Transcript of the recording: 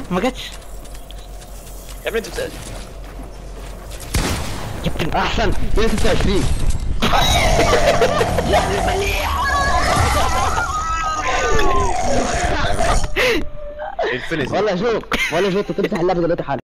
ما جاتش يا ابني انت بتسأل. كابتن احسن يا 26. انفينيتي. ولا شوط تفتح اللعبه دلوقتي حالا.